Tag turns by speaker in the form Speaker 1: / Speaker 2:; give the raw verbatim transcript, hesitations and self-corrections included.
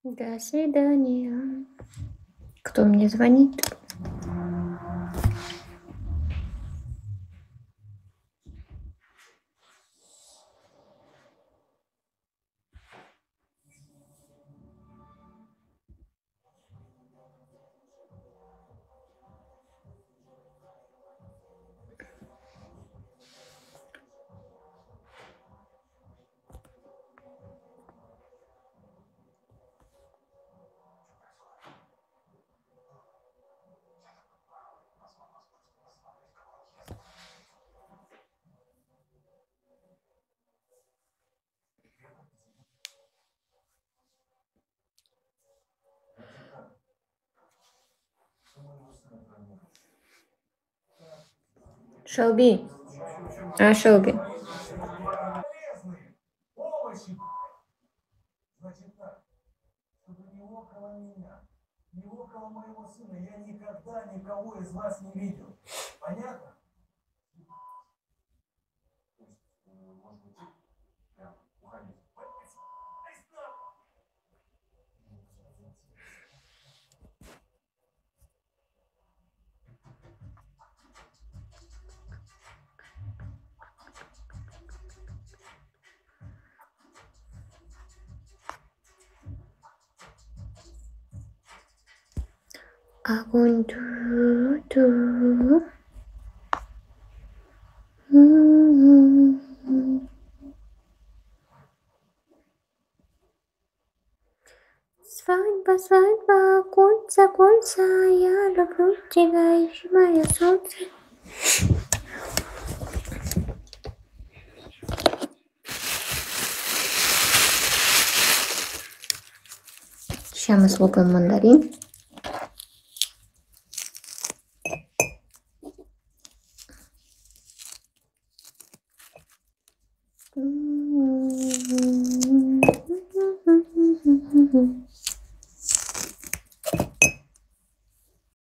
Speaker 1: До свидания. Кто мне звонит? Шелби. А, Шелби.
Speaker 2: Значит так, чтобы ни около меня, ни около моего сына я никогда никого из вас не видел. Понятно? То есть, может быть, прям уходить.
Speaker 1: Огонь ту-ту. Свадьба, свадьба, кольца, кольца, я люблю тебя, ищи мое солнце. Сейчас мы слопаем мандарин.